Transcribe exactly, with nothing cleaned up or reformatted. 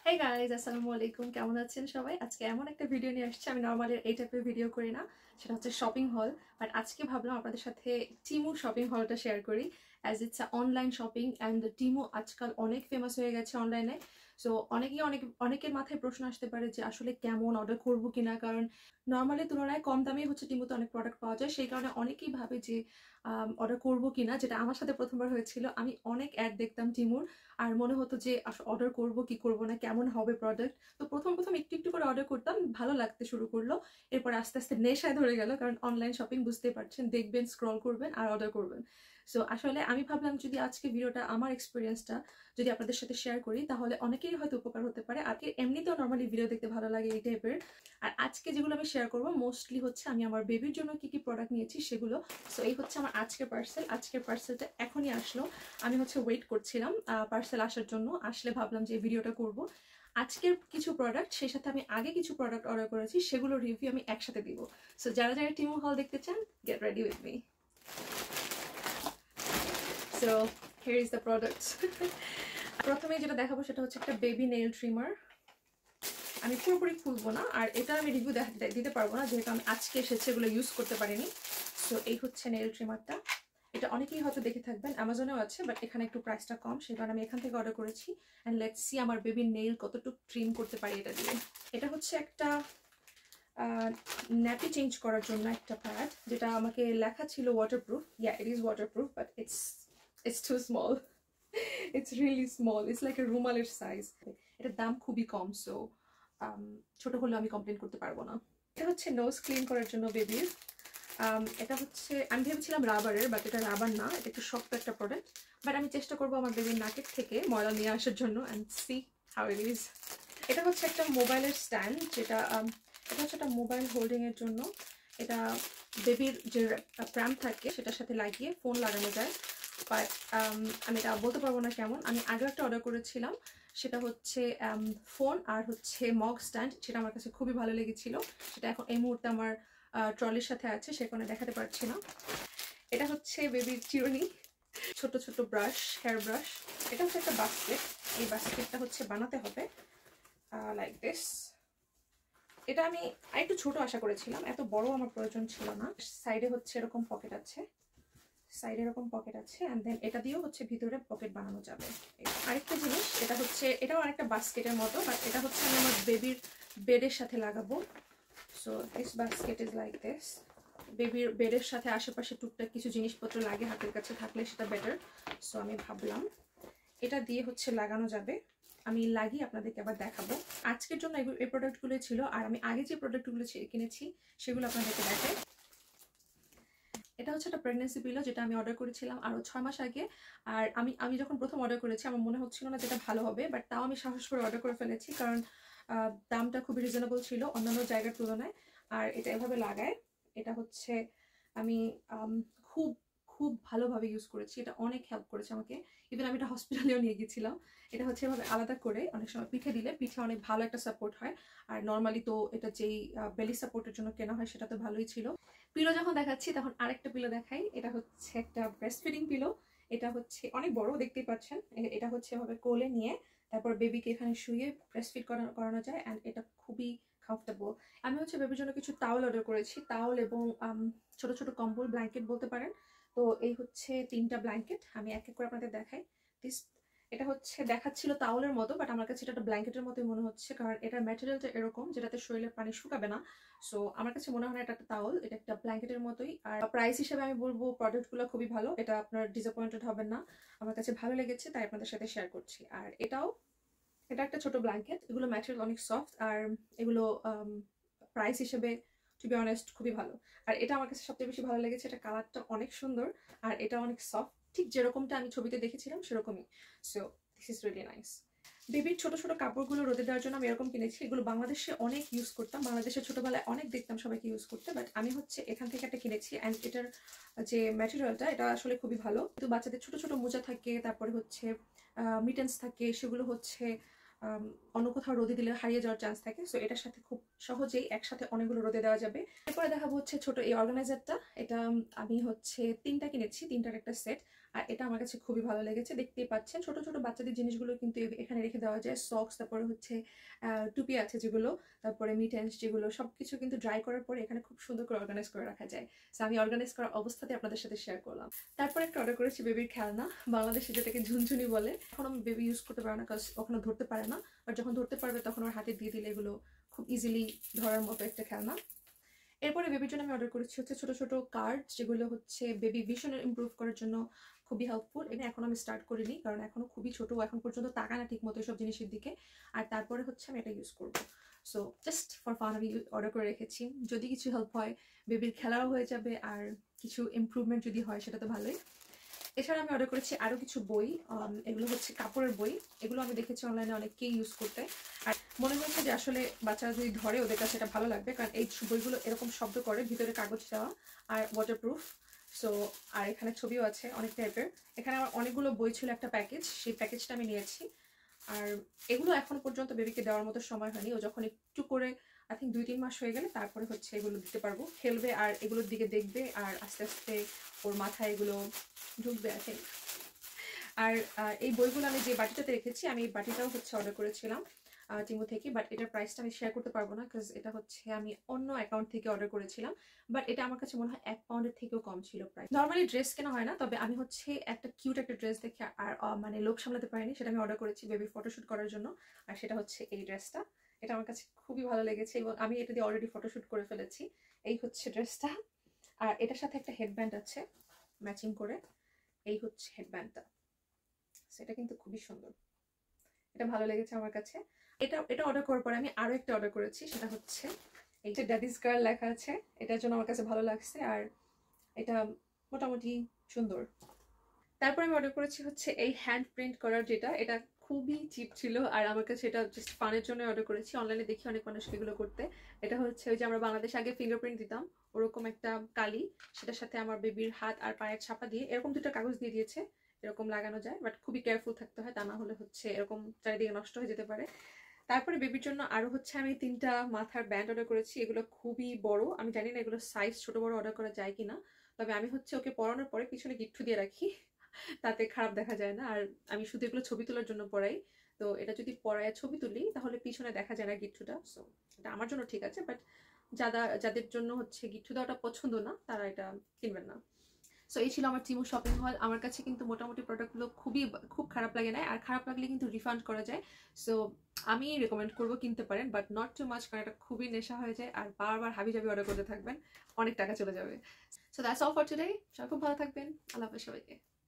Hey guys, আসসালামু আলাইকুম। কেমন আছেন সবাই? আজকে এমন একটা ভিডিও নিয়ে আসছি, আমি নরমালি এই টাইপের ভিডিও করি না, সেটা হচ্ছে শপিং হল। বাট আজকে ভাবলাম আপনাদের সাথে টিমু শপিং হলটা শেয়ার করি, as it's a online shopping and Temu আজকাল অনেক ফেমাস হয়ে গেছে অনলাইনে। সো অনেকেই অনেক অনেকের মাথায় প্রশ্ন আসতে পারে যে আসলে কেমন অর্ডার করবো কিনা, কারণ নর্মালি তুলনায় কম দামেই হচ্ছে টিমুতে অনেক প্রোডাক্ট পাওয়া যায়। সেই কারণে অনেকেই ভাবে যে অর্ডার করবো কিনা, যেটা আমার সাথে প্রথমবার হয়েছিল। আমি অনেক অ্যাড দেখতাম টিমুর, আর মনে হতো যে অর্ডার করব কি করব না, কেমন হবে প্রোডাক্ট। তো প্রথম প্রথম একটু একটু করে অর্ডার করতাম, ভালো লাগতে শুরু করলো। এরপর আস্তে আস্তে নেশায় ধরে গেল, কারণ অনলাইন শপিং বুঝতেই পারছেন, দেখবেন, স্ক্রল করবেন আর অর্ডার করবেন। সো আসলে আমি ভাবলাম যদি আজকে ভিডিওটা আমার এক্সপিরিয়েন্সটা যদি আপনাদের সাথে শেয়ার করি, তাহলে অনেকেরই হয়তো উপকার হতে পারে। আর এমনিতেও নর্মালি ভিডিও দেখতে ভালো লাগে এই টাইপের। আর আজকে যেগুলো আমি শেয়ার করবো মোস্টলি হচ্ছে আমি আমার বেবির জন্য কি কি প্রোডাক্ট নিয়েছি সেগুলো। সো এই হচ্ছে আমার আজকের পার্সেল। আজকের পার্সেলটা এখনই আসলো, আমি হচ্ছে ওয়েট করছিলাম পার্সেল আসার জন্য। আসলে ভাবলাম যে ভিডিওটা করব। আজকের কিছু প্রোডাক্ট, সেই সাথে আমি আগে কিছু প্রোডাক্ট অর্ডার করেছি, সেগুলো রিভিউ আমি একসাথে দিব। সো যারা যারা টিমু হল দেখতে চান, get ready with me. So here is the products. প্রথমে যেটা দেখাবো সেটা হচ্ছে একটা বেবি নেইল ট্রিমার। আমি পুরোপুরি খুলবো না, আর এটা আমি রিভিউ দিতে পারবো না যেহেতু আমি আজকে এসেছে, এগুলো ইউজ করতে পারিনি। সো এই হচ্ছে নেইল ট্রিমারটা। এটা অনেকেই হয়তো দেখে থাকবেন, অ্যামাজনেও আছে, বাট এখানে একটু প্রাইসটা কম, সেই কারণে আমি এখান থেকে অর্ডার করেছি। অ্যান্ড লেটস সি আমার বেবির নেইল কতটুকু ট্রিম করতে পারি এটা দিয়ে। এটা হচ্ছে একটা ন্যাপি চেঞ্জ করার জন্য একটা প্যাড, যেটা আমাকে লেখা ছিল waterproof. Yeah, it is waterproof, but it's it's too small. It's really small, it's like a রুমালের সাইজ। এটার দাম খুবই কম, সো ছোট হলেও আমি কমপ্লেন করতে পারবো না। এটা হচ্ছে নোজ ক্লিন করার জন্য বেবির। এটা হচ্ছে, আমি ভেবেছিলাম রাবারের, বাট এটা রাবার না, এটা একটু শক্ত একটা প্রোডাক্ট। বাট আমি চেষ্টা করবো আমার বেবির নাকের থেকে ময়লা নিয়ে আসার জন্য, and see how it is. এটা হচ্ছে একটা মোবাইলের স্ট্যান্ড, যেটা এটা হচ্ছে একটা মোবাইল হোল্ডিংয়ের জন্য। এটা বেবির যে প্র্যাম থাকে সেটার সাথে লাগিয়ে ফোন লাগানো যায়। বাট আমি এটা বলতে পারবো না কেমন। আমি আগে একটা অর্ডার করেছিলাম, সেটা হচ্ছে ফোন আর হচ্ছে মগ স্ট্যান্ড, সেটা আমার কাছে খুবই ভালো লেগেছিল। সেটা এখন এই মুহূর্তে আমার ট্রলির সাথে আছে, সে কারণে দেখাতে পারছি না। এটা হচ্ছে বেবির চিরুনি, ছোট ছোট ব্রাশ, হেয়ার ব্রাশ। এটা হচ্ছে একটা বাস্কেট। এই বাস্কেটটা হচ্ছে বানাতে হবে লাইক দিস। এটা আমি আরেকটু ছোট আশা করেছিলাম, এত বড় আমার প্রয়োজন ছিল না। সাইডে হচ্ছে এরকম পকেট আছে, সাইডে এরকম পকেট আছে, অ্যান্ড দেন এটা দিয়েও হচ্ছে ভিতরে পকেট বানানো যাবে। আরেকটা জিনিস, এটা হচ্ছে, এটাও আরেকটা বাস্কেটের মতো, বাট এটা হচ্ছে আমি আমার বেবির বেডের সাথে লাগাবো। So this basket is like this. বেবির বেডের সাথে আশেপাশে টুকটাক কিছু জিনিসপত্র লাগে, হাতের কাছে থাকলে সেটা বেটার। সো আমি ভাবলাম এটা দিয়ে হচ্ছে লাগানো যাবে। আমি লাগিয়ে আপনাদেরকে আবার দেখাবো। আজকের জন্য এই প্রোডাক্টগুলো ছিল, আর আমি আগে যে প্রোডাক্টগুলো কিনেছি সেগুলো আপনাদেরকে দেখাই। এটা হচ্ছে একটা প্রেগনেন্সি পিলো, যেটা আমি অর্ডার করেছিলাম আরও ছয় মাস আগে। আর আমি আমি যখন প্রথম অর্ডার করেছি আমার মনে হচ্ছিল না যেটা ভালো হবে, বাট তাও আমি সাহস করে অর্ডার করে ফেলেছি, কারণ দামটা খুবই রিজনেবল ছিল অন্যান্য জায়গার তুলনায়। আর এটা এভাবে লাগায়, এটা হচ্ছে আমি খুব খুব ভালোভাবে ইউজ করেছি। এটা অনেক হেল্প করেছে আমাকে, ইভেন আমি এটা হসপিটালেও নিয়ে গিয়েছিলাম। এটা হচ্ছে এভাবে আলাদা করে অনেক সময় পিঠে দিলে পিঠে অনেক ভালো একটা সাপোর্ট হয়। আর নর্মালি তো এটা যেই বেলি সাপোর্টের জন্য কেনা হয় সেটা তো ভালোই ছিল। পিলো যখন দেখাচ্ছি তখন আরেকটা পিলো দেখাই। এটা হচ্ছে একটা ব্রেস্ট ফিডিং পিলো। এটা হচ্ছে অনেক বড়, দেখতেই পাচ্ছেন। এটা হচ্ছে এভাবে কোলে নিয়ে তারপর বেবিকে এখানে শুয়ে ব্রেস্ট ফিড করানো যায়, অ্যান্ড এটা খুবই কমফোর্টেবল। আমি হচ্ছে বেবির জন্য কিছু টাওয়াল অর্ডার করেছি, টাওয়াল এবং ছোট ছোট কম্বল, ব্ল্যাঙ্কেট বলতে পারেন। তো এই হচ্ছে তিনটা ব্ল্যাঙ্কেট, আমি এক এক করে আপনাদের দেখাই। দিস, এটা হচ্ছে দেখাচ্ছিল তাওয়ালের মতো, বাট আমার কাছে এটা একটা ব্ল্যাঙ্কেটের মতোই মনে হচ্ছে, কারণ এটার ম্যাটেরিয়ালটা এরকম যেটাতে শরীরের পানি শুকাবে না। সো আমার কাছে মনে হয় এটা একটা তাওয়াল, এটা একটা ব্ল্যাঙ্কেটের মতোই। আর প্রাইস হিসেবে আমি বলবো প্রোডাক্টগুলো খুবই ভালো, এটা আপনার ডিসঅ্যাপয়েন্টেড হবেন না। আমার কাছে ভালো লেগেছে, তাই আপনাদের সাথে শেয়ার করছি। আর এটাও, এটা একটা ছোট ব্ল্যাঙ্কেট, এগুলো ম্যাটেরিয়াল অনেক সফট, আর এগুলো প্রাইস হিসেবে টু বি অনেস্ট খুবই ভালো। আর এটা আমার কাছে সবচেয়ে বেশি ভালো লেগেছে, এটা কালারটা অনেক সুন্দর, আর এটা অনেক সফট, ঠিক যেরকমটা আমি ছবিতে দেখেছিলাম সেরকমই। So this is really nice. বেবির ছোট ছোট কাপড়গুলো রোদে দেওয়ার জন্য আমি এরকম কিনেছি। এগুলো বাংলাদেশে অনেক ইউজ করতাম, বাংলাদেশে ছোটবেলায় অনেক দেখতাম সবাইকে ইউজ করতে, বাট আমি হচ্ছে এখান থেকে একটা কিনেছি। অ্যান্ড এটার যে ম্যাটেরিয়ালটা এটা আসলে খুবই ভালো। কিন্তু বাচ্চাদের ছোট ছোট মোজা থাকে, তারপরে হচ্ছে মিটেন্স থাকে, সেগুলো হচ্ছে অন্য কোথাও রোদে দিলে হারিয়ে যাওয়ার চান্স থাকে। সো এটার সাথে খুব সহজেই একসাথে অনেকগুলো রোদে দেওয়া যাবে। এরপরে দেখাবো হচ্ছে ছোট এই অর্গানাইজারটা। এটা আমি হচ্ছে তিনটা কিনেছি, তিনটার একটা সেট। আর এটা আমার কাছে খুবই ভালো লেগেছে। দেখতেই পাচ্ছেন ছোট ছোট বাচ্চাদের জিনিসগুলো কিন্তু এখানে রেখে দেওয়া যায়। সক্স, তারপরে হচ্ছে টুপি আছে যেগুলো, তারপরে মিটেন্স যেগুলো, সবকিছু কিন্তু ড্রাই করার পরে এখানে খুব সুন্দর করে অর্গানাইজ করে রাখা যায়। সো আমি অর্গানাইজ করার অবস্থাতে আপনাদের সাথে শেয়ার করলাম। তারপর একটা অর্ডার করেছি বেবির খেলনা, বাংলাদেশে যেটাকে ঝুনঝুনি বলে। এখন আমি বেবি ইউজ করতে পারে না, কারণ ওখানে ধরতে পারে না, আর যখন ধরতে পারবে তখন ওর হাতে দিয়ে দিলে এগুলো খুব ইজিলি ধরার মতো একটা খেলনা। এরপরে বেবির জন্য আমি অর্ডার করেছি হচ্ছে ছোট ছোট কার্ড, যেগুলো হচ্ছে বেবি ভিশন ইমপ্রুভ করার জন্য খুবই হেল্পফুল। এটা এখন আমি স্টার্ট করিনি, কারণ এখনো খুবই ছোট, এখন পর্যন্ত তাকায় না ঠিক মতো এসব জিনিসের দিকে। আর তারপরে হচ্ছে আমি এটা ইউজ করবো। সো জাস্ট ফর ফান আমি অর্ডার করে রেখেছি, যদি কিছু হেল্প হয়, বেবির খেলাও হয়ে যাবে আর কিছু ইমপ্রুভমেন্ট যদি হয় সেটা তো ভালোই। এছাড়া আমি অর্ডার করেছি আরও কিছু বই, এগুলো হচ্ছে কাপড়ের বই। এগুলো আমি দেখেছি অনলাইনে অনেককেই ইউজ করতে, আর মনে হয়েছে যে আসলে বাচ্চারা যদি ধরে ওদের কাছে এটা ভালো লাগবে, কারণ এই বইগুলো এরকম শব্দ করে, ভিতরে কাগজ দেওয়া আর ওয়াটারপ্রুফ। সো আর এখানে ছবিও আছে অনেক টাইপের। এখানে আমার অনেকগুলো বই ছিল একটা প্যাকেজ, সেই প্যাকেজটা আমি নিয়েছি। আর এগুলো এখন পর্যন্ত বেবিকে দেওয়ার মতো সময় হয়নি, ও যখন একটু করে আই থিঙ্ক দুই তিন মাস হয়ে গেলে তারপরে হচ্ছে এগুলো দিতে পারবো। খেলবে আর এগুলোর দিকে দেখবে, আর আস্তে আস্তে ওর মাথায় এগুলো ঢুকবে আই থিঙ্ক। আর এই বইগুলো আমি যে বাটিটাতে রেখেছি, আমি এই বাটিটাও হচ্ছে অর্ডার করেছিলাম টিমু থেকে, বাট এটার প্রাইসটা আমি শেয়ার করতে পারবো না, বিকজ এটা হচ্ছে আমি অন্য অ্যাকাউন্ট থেকে অর্ডার করেছিলাম। বাট এটা আমার কাছে মনে হয় এক পাউন্ডের থেকেও কম ছিল প্রাইস। নর্মালি ড্রেস কেনা হয় না, তবে আমি হচ্ছে একটা কিউট একটা ড্রেস দেখে আর মানে লোক সামলাতে পারিনি, সেটা আমি অর্ডার করেছি বেবি ফটোশ্যুট করার জন্য। আর সেটা হচ্ছে এই ড্রেসটা। এটা আমার কাছে খুবই ভালো লেগেছে এবং আমি এটা দিয়ে অলরেডি ফটোশ্যুট করে ফেলেছি। এই হচ্ছে ড্রেসটা, আর এটার সাথে একটা হেডব্যান্ড আছে ম্যাচিং করে। এই হচ্ছে হেডব্যান্ডটা, সেটা কিন্তু খুবই সুন্দর, এটা ভালো লেগেছে আমার কাছে। এটা এটা অর্ডার করার পরে আমি আরো একটা অর্ডার করেছি, সেটা হচ্ছে এইটা ড্যাডিস গার্ল লেখা আছে, এটার জন্য আমার কাছে ভালো লাগছে, আর এটা মোটামুটি সুন্দর। তারপর আমি অর্ডার করেছি হচ্ছে এই হ্যান্ড প্রিন্ট করার যেটা, এটা খুবই চিপ ছিল, আর আমার কাছে এটা জাস্ট ফানের জন্য অর্ডার করেছি। অনলাইনে দেখি অনেক মানুষকে এগুলো করতে। এটা হচ্ছে ওই যে আমরা বাংলাদেশে আগে ফিঙ্গারপ্রিন্ট দিতাম ওরকম একটা কালি, সেটার সাথে আমার বেবির হাত আর পায়ের ছাপা দিয়ে এরকম দুটো কাগজ দিয়ে দিয়েছে, এরকম লাগানো যায়, বাট খুবই কেয়ারফুল থাকতে হয়, তা না হলে হচ্ছে এরকম চারিদিকে নষ্ট হয়ে যেতে পারে। তারপরে বেবির জন্য আরো হচ্ছে আমি তিনটা মাথার ব্যান্ড অর্ডার করেছি, এগুলো খুবই বড়, আমি জানি না এগুলো সাইজ ছোট বড় অর্ডার করা যায় কিনা, তবে আমি হচ্ছে ওকে পরানোর পরে পিছনে গিট্টু দিয়ে রাখি, তাতে খারাপ দেখা যায় না। আর আমি শুধু এগুলো ছবি তোলার জন্য পরাই, তো এটা যদি পরায় ছবি তুলি তাহলে পিছনে দেখা যায় না গিট্টুটা। সো এটা আমার জন্য ঠিক আছে, বাট যারা যাদের জন্য হচ্ছে গিট্টু দেওয়াটা পছন্দ না তারা এটা কিনবেন না। সো এই ছিল আমার টিমু শপিং হল। আমার কাছে কিন্তু মোটামুটি প্রোডাক্টগুলো খুবই খুব খারাপ লাগে না, আর খারাপ লাগলে কিন্তু রিফান্ড করা যায়। সো আমি রেকমেন্ড করবো কিনতে পারেন, বাট নট টু মাচ, কারণ এটা খুবই নেশা হয়ে যায় আর বারবার হাবি জাবি অর্ডার করতে থাকবেন, অনেক টাকা চলে যাবে। So that's all for today. সবাই খুব ভালো থাকবেন, আল্লাহ হাফেজ সবাইকে।